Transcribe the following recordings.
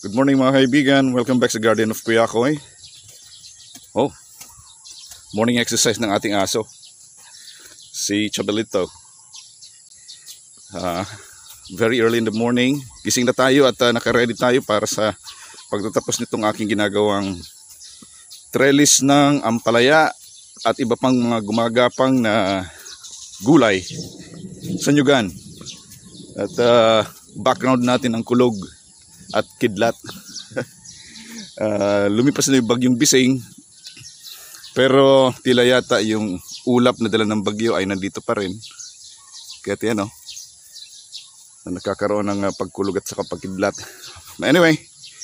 Good morning mga kaibigan, welcome back sa Garden of Kuya Koy. Oh, morning exercise ng ating aso, si Chabelito. Very early in the morning, gising na tayo at naka-ready tayo para sa pagtatapos nitong aking ginagawang trellis ng ampalaya at iba pang mga gumagapang na gulay sa nyugan. At background natin ang kulog at kidlat. Lumipas na yung bagyong Bising, pero tila yata yung ulap na dala ng bagyo ay nandito pa rin. Kaya yan na nakakaroon ng pagkulog at saka pagkidlat. Anyway,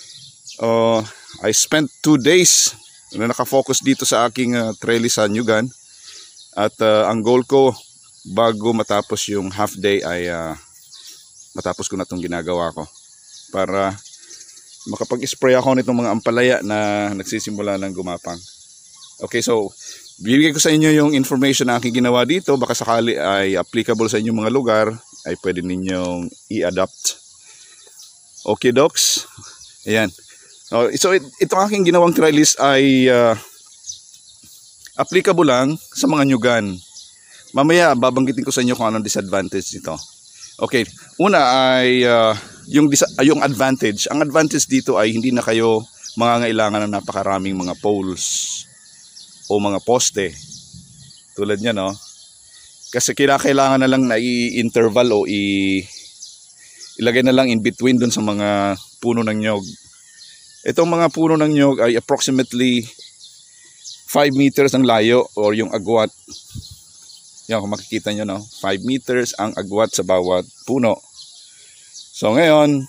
I spent 2 days na nakafocus dito sa aking trellis sa nyugan. At ang goal ko bago matapos yung half day ay matapos ko na itong ginagawa ko, para makapag-spray ako nitong mga ampalaya na nagsisimula ng gumapang. Okay, so bibigay ko sa inyo yung information na aking ginawa dito. Baka sakali ay applicable sa inyong mga lugar, ay pwede ninyong i-adapt. Okay, docs? Ayan. So itong aking ginawang trellis ay applicable lang sa mga nyugan. Mamaya babanggitin ko sa inyo kung anong disadvantage nito. Okay, una ay yung advantage. Ang advantage dito ay hindi na kayo mangangailangan ng napakaraming mga poles o mga poste. Tulad niya, no? Kasi kailangan na lang na i-interval o ilagay na lang in between dun sa mga puno ng nyog. Itong mga puno ng nyog ay approximately 5 meters ang layo or yung agwat. Yan, kung makikita nyo, no? 5 meters ang agwat sa bawat puno. So ngayon,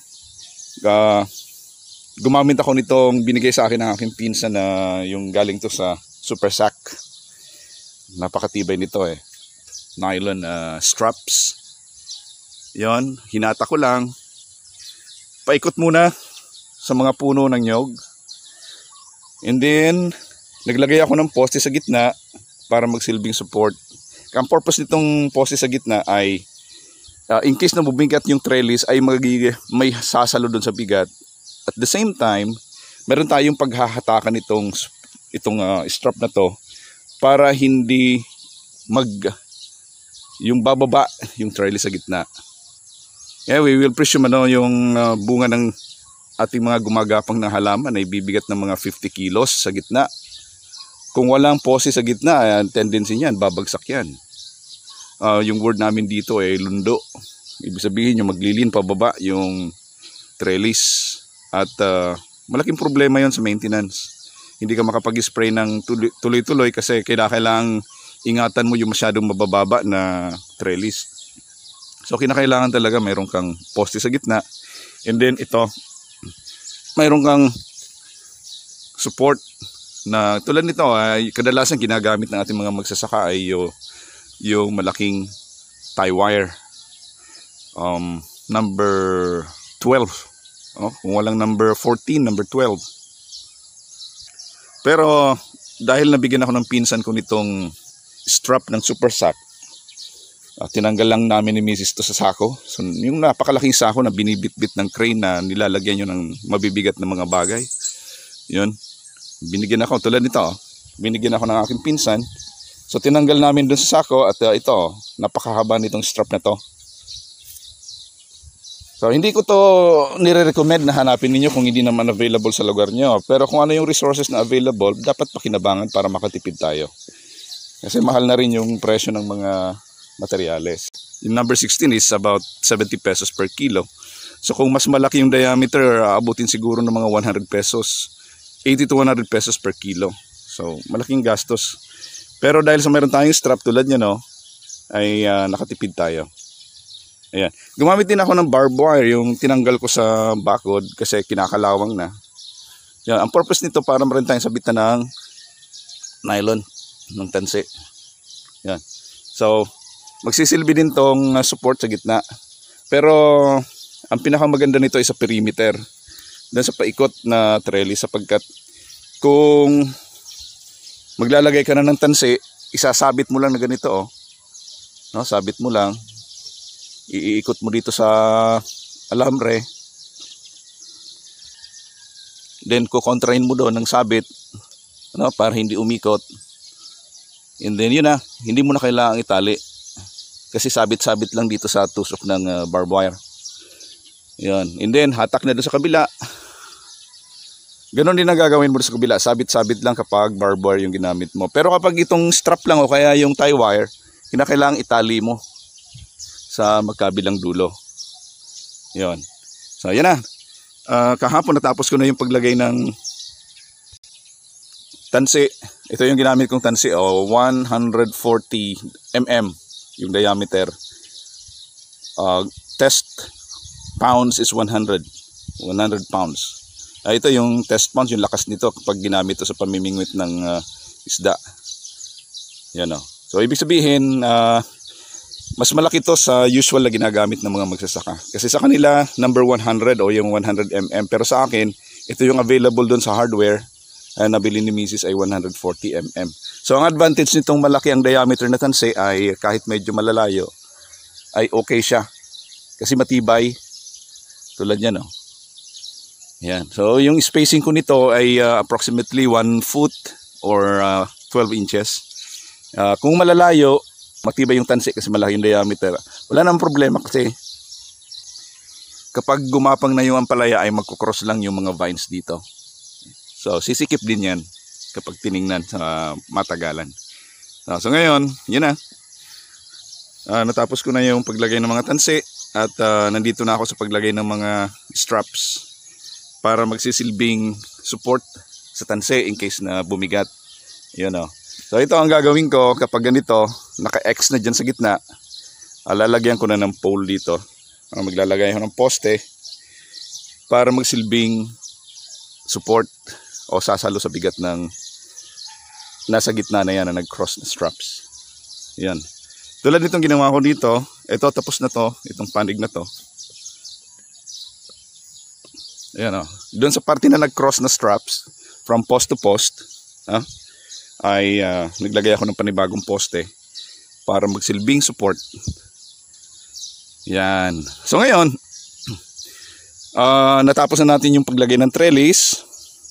gumamit ako nitong binigay sa akin ng aking pinsan na yung galing to sa Super Sack. Napakatibay nito Nylon straps. Yon, hinata ko lang. Paikot muna sa mga puno ng nyog. And then, naglagay ako ng poste sa gitna para magsilbing support. Ang purpose nitong poste sa gitna ay in case na bumigat yung trellis ay may sasalo doon sa bigat. At the same time, meron tayong paghahatakan itong strap na to para hindi yung bababa yung trellis sa gitna. Yeah, we will presume yung bunga ng ating mga gumagapang na halaman ay bibigat ng mga 50 kilos sa gitna. Kung walang poste sa gitna, tendency niyan, babagsak yan. Yung word namin dito ay lundo. Ibig sabihin yung maglilin pababa yung trellis. At malaking problema yon sa maintenance. Hindi ka makapag-spray ng tuloy-tuloy kasi kailangang ingatan mo yung masyadong mabababa na trellis. So kinakailangan talaga mayroon kang poste sa gitna. And then ito, mayroon kang support na tulad nito ay kadalasan ginagamit ng ating mga magsasaka ay yung malaking tie wire number 12, kung walang number 14, number 12. Pero dahil nabigyan ako ng pinsan ko nitong strap ng Super Sack, tinanggal lang namin ni Mrs. to sa sako. So yung napakalaking sako na binibitbit ng crane na nilalagyan nyo ng mabibigat na mga bagay, yun, binigyan ako tulad nito, binigyan ako ng aking pinsan. So tinanggal namin dun sa sako at ito, napakahaba nitong strap na to. So hindi ko to nire-recommend na hanapin ninyo kung hindi naman available sa lugar nyo. Pero kung ano yung resources na available, dapat pakinabangan para makatipid tayo. Kasi mahal na rin yung presyo ng mga materyales. Yung number 16 is about 70 pesos per kilo. So kung mas malaki yung diameter, abutin siguro ng mga 100 pesos. 80 to 100 pesos per kilo. So malaking gastos. Pero dahil sa meron tayong strap tulad nyo, no, ay nakatipid tayo. Ayan. Gumamit din ako ng barbed wire, yung tinanggal ko sa bakod kasi kinakalawang na. Yan. Ang purpose nito para meron tayong sabitan ng nylon, ng tansi. Yan. So, magsisilbi din tong support sa gitna. Pero, ang pinakamaganda nito ay sa perimeter. Doon sa paikot na trellis sapagkat kung maglalagay ka na ng tansi, isasabit mo lang na ganito, no, sabit mo lang, iikot mo dito sa alambre, Then kukontrahin mo doon ng sabit, ano, para hindi umikot. And then yun na, hindi mo na kailangang itali. Kasi sabit-sabit lang dito sa tusok ng barbed wire. Yun. And then hatak na doon sa kabila. Ganon din ang gagawin mo sa kabila. Sabit-sabit lang kapag barbed wire yung ginamit mo. Pero kapag itong strap lang o kaya yung tie wire, kinakailangang itali mo sa magkabilang dulo. Yun. So yan na. Kahapon natapos ko na yung paglagay ng tansi. Ito yung ginamit kong tansi. 140 mm yung diameter. Test pounds is 100 pounds. Ito yung test pounds, yung lakas nito kapag ginamit ito sa pamimingwit ng isda. Yan o. So ibig sabihin, mas malaki to sa usual na ginagamit ng mga magsasaka. Kasi sa kanila, number 100 o yung 100 mm. Pero sa akin, ito yung available doon sa hardware. Nabili ni Mrs. ay 140 mm. So ang advantage nitong malaki ang diameter na tansi ay kahit medyo malalayo, ay okay siya. Kasi matibay. Tulad yan o. Yan. So yung spacing ko nito ay approximately 1 foot or 12 inches. Kung malalayo, matibay yung tansi kasi malaki yung diameter. Wala namang problema kasi kapag gumapang na yung ampalaya ay magkukross lang yung mga vines dito. So sisikip din yan kapag tiningnan sa matagalan. So ngayon, yun na. Natapos ko na yung paglagay ng mga tansi at nandito na ako sa paglagay ng mga straps para magsisilbing support sa tansi in case na bumigat. Yun o. So ito ang gagawin ko kapag ganito, naka-X na dyan sa gitna. Lalagyan ko na ng pole dito. Maglalagay ako ng poste para magsilbing support o sasalo sa bigat ng nasa gitna na yan na nag-cross na straps. Yan. Tulad nitong ginawa ko dito, ito tapos na to, itong panig na to. Ayan o. Doon sa parte na nag-cross na straps, from post to post, ay naglagay ako ng panibagong poste para magsilbing support. Yan. So ngayon, natapos na natin yung paglagay ng trellis.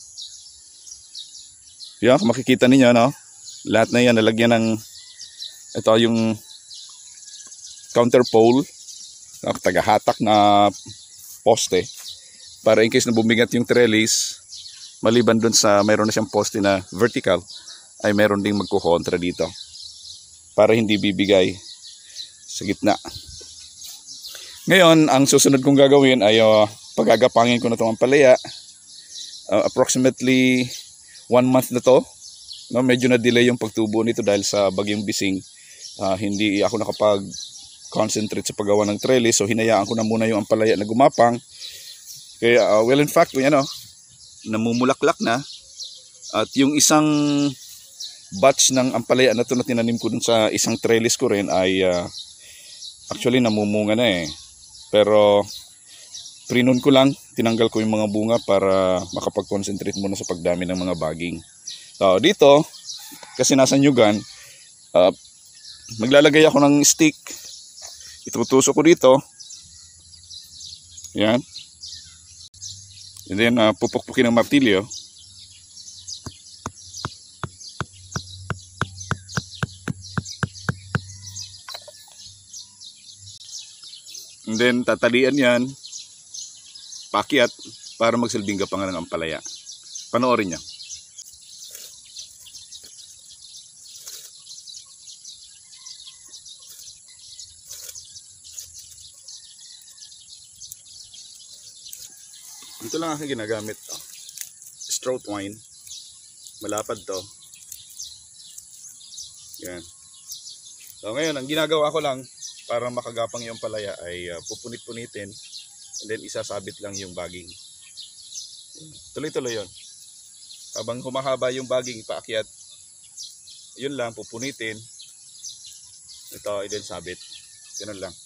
Yan, kung makikita ninyo, no? Lahat na yan, nalagyan ng, ito yung counter pole, tagahatak na poste. Para in case na bumigat yung trellis, maliban dun sa mayroon na siyang poste na vertical, ay mayroon ding magkukontra dito. Para hindi bibigay sa gitna. Ngayon, ang susunod kong gagawin ay pagagapangin ko na itong ampalaya. Approximately 1 month na to. No, medyo na-delay yung pagtubo nito dahil sa bagyong Bising. Hindi ako nakapag-concentrate sa paggawa ng trellis. So hinayaan ko na muna yung ampalaya na gumapang. Kaya, well in fact, namumulaklak na. At yung isang batch ng ampalaya na ito na tinanim ko dun sa isang trellis ko rin ay actually namumunga na eh. Pero prinon ko lang, tinanggal ko yung mga bunga para makapag-concentrate muna sa pagdami ng mga baging. So dito, kasi nasa nyugan, maglalagay ako ng stick. Itutusok ko dito. Yan. And then pupukpukin ng martilyo. And then tatalian yan, pakyat para magsilbing gapangan ng ampalaya. Panoorin niyo. Ito lang aking ginagamit. Stroke twine. Malapad to. Yan. So ngayon, ang ginagawa ko lang para makagapang yung palaya ay pupunit-punitin and then isasabit lang yung baging. Tuloy-tuloy yun. Habang humahaba yung baging paakyat, yun lang, pupunitin. Ito, and then sabit. Ganun lang.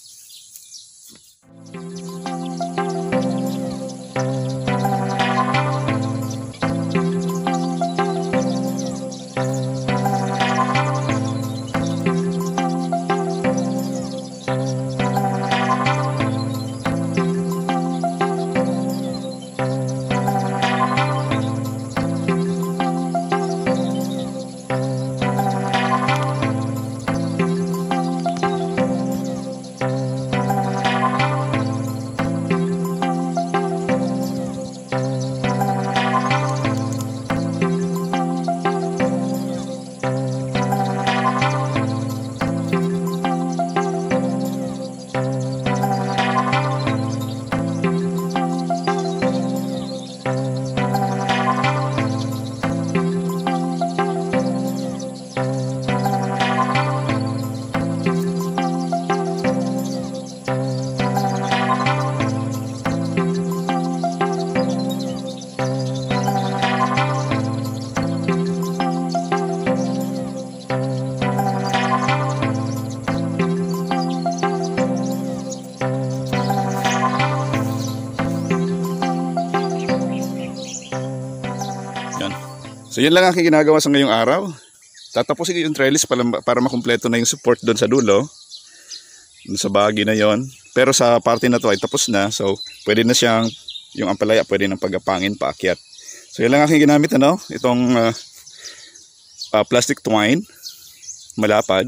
So yun lang ang aking ginagawa sa ngayong araw. Tatapusin ko yung trellis para makumpleto na yung support doon sa dulo. Doon sa bahagi na yon. Pero sa parte na to ay tapos na. So pwede na siyang, yung ampalaya pwede nang pagapangin, paakyat. So yun lang aking ginamit, ano? Itong plastic twine, malapad.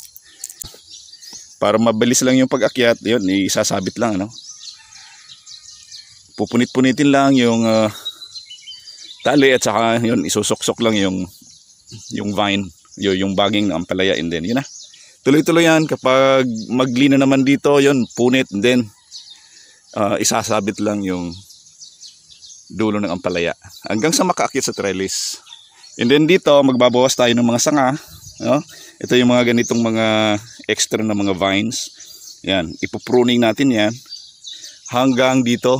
Para mabilis lang yung pag-akyat, yun, isasabit lang, ano? Pupunit-punitin lang yung tali at saka yun, isusok-sok lang yung vine, yung baging ng ampalaya, and then yun na. Tuloy-tuloy yan. Kapag maglina naman dito, yun, punit, and then isasabit lang yung dulo ng ampalaya hanggang sa makaakyat sa trellis. And then dito, magbabawas tayo ng mga sanga, no? Ito yung mga ganitong mga extra na mga vines. Yan, ipupruning natin yan hanggang dito.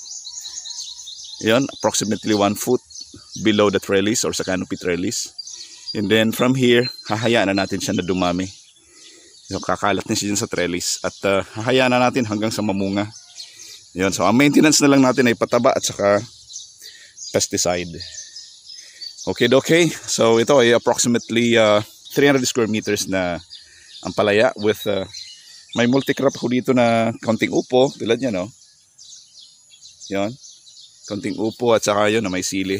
Yan, approximately 1 foot below the trellis or sa canopy trellis. And then from here, hahayaan na natin siya na dumami. Yung kakalat na siya dyan sa trellis at hahayaan na natin hanggang sa mamunga. Yan, so ang maintenance na lang natin ay pataba at saka pesticide. Okay. So ito ay approximately 300 square meters na ampalaya with may multi-crop ko dito na konting upo, tulad niya, no? Yan. Konting upo at saka yun na may sili.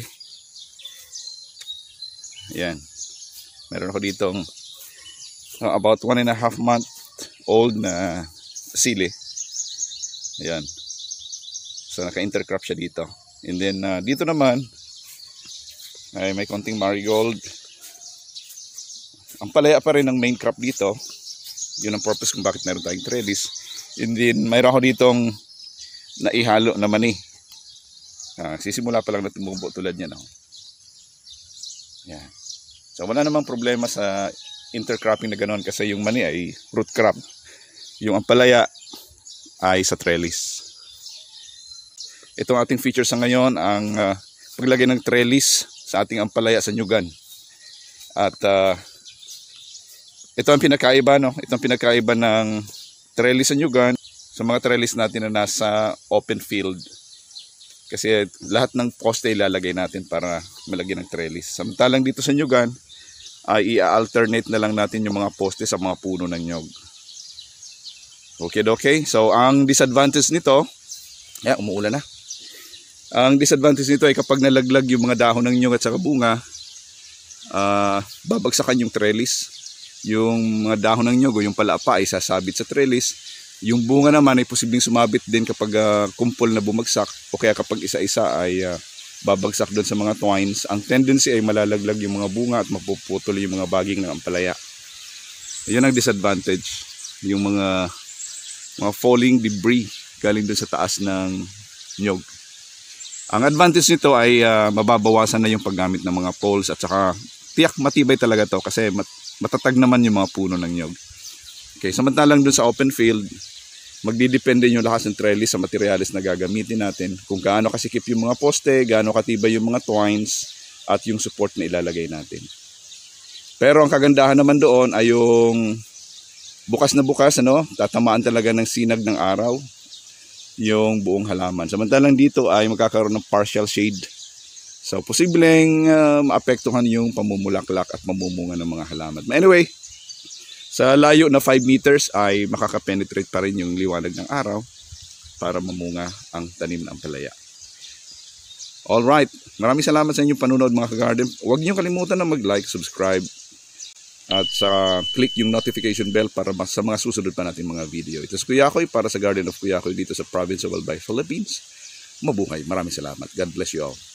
Yan. Meron ako ditong about 1.5 month old na sili. Ayan. So naka-intercrop siya dito. And then dito naman ay may konting marigold. Ang palaya pa rin ang main crop dito. Yun ang purpose kung bakit meron tayong trellis. And then mayroon ako ditong naihalo na mani. Sisimula pa lang na tumubo tulad niya, no? Yan. So wala namang problema sa intercropping na ganoon kasi yung mani ay root crop. Yung ampalaya ay sa trellis. Itong ating feature sa ngayon, ang paglagay ng trellis sa ating ampalaya sa nyugan. At ito ang pinakaiba, no? Ito ang pinakaiba ng trellis sa nyugan sa mga trellis natin na nasa open field. Kasi lahat ng poste ilalagay natin para malagyan ng trellis. Samantalang dito sa nyugan, ay i-alternate na lang natin yung mga poste sa mga puno ng nyog. Okay. So ang disadvantage nito, umuulan na. Ang disadvantage nito ay kapag nalaglag yung mga dahon ng nyog at saka bunga, babagsakan yung trellis. Yung mga dahon ng nyog o yung palapa ay sasabit sa trellis. Yung bunga naman ay posibleng sumabit din kapag kumpol na bumagsak o kaya kapag isa-isa ay babagsak doon sa mga twines. Ang tendency ay malalaglag yung mga bunga at mapuputol yung mga baging ng ampalaya. Yun ang disadvantage. Yung mga falling debris galing doon sa taas ng nyog. Ang advantage nito ay mababawasan na yung paggamit ng mga poles at saka tiyak matibay talaga to kasi matatag naman yung mga puno ng nyog. Okay, samantalang doon sa open field, magdidepende yung lakas ng trellis sa materials na gagamitin natin. Kung gaano kasikip yung mga poste, gaano katibay yung mga twines, at yung support na ilalagay natin. Pero ang kagandahan naman doon ay yung bukas na bukas, ano, tatamaan talaga ng sinag ng araw yung buong halaman. Samantalang dito ay magkakaroon ng partial shade. So, posibleng maapektuhan yung pamumulaklak at mamumunga ng mga halaman. But anyway, sa layo na 5 meters ay makakapenetrate pa rin yung liwanag ng araw para mamunga ang tanim ng ampalaya. Alright, maraming salamat sa inyong panunood mga ka-garden. Huwag niyo kalimutan na mag-like, subscribe, at click yung notification bell para sa mga susunod pa natin mga video. Ito si Kuya Koy para sa Garden of Kuya Koy dito sa Province of Albay, Philippines. Mabuhay. Maraming salamat. God bless you all.